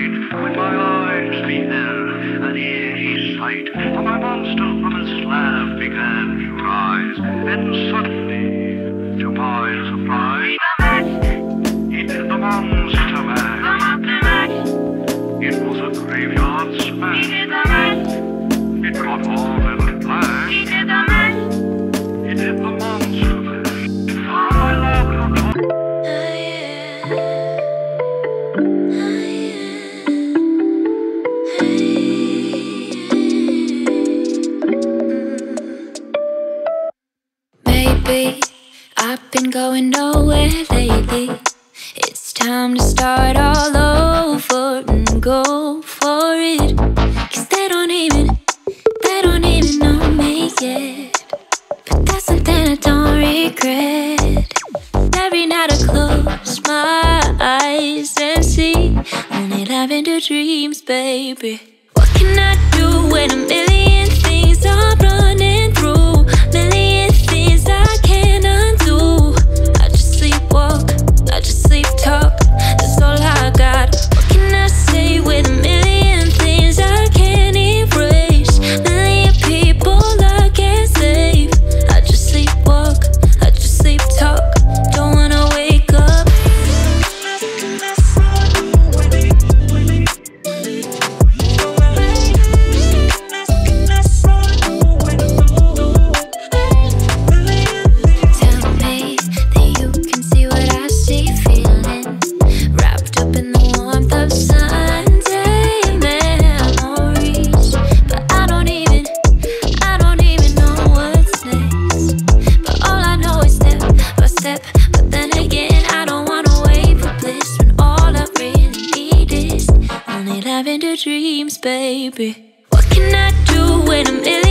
night, when my eyes beheld an eerie sight, for my monster from his slab began to rise, and suddenly, to my surprise, he did the monster mash. It was a graveyard smash. It got all in a flash. He did the monster mash. I love the Maybe I've been going nowhere lately. It's time to start all over and go for it. 'Cause they don't even know me yet. But that's something I don't regret. Every night I close my eyes and see only lavender dreams, baby. What can I do when a million things are running through? Million things I can't undo. I just sleepwalk, I just sleep talk. That's all I got. What can I say with a million things I can't erase? Million people I can't save. I just sleepwalk, I just sleep talk. Don't wanna wake up. Tell me that you can see what I see, feeling wrapped up in the warmth of Sunday memories. But I don't even know what's next. But all I know is step by step. But then again, I don't wanna wait for bliss when all I really need is only lavender dreams, baby. What can I do when I'm ill?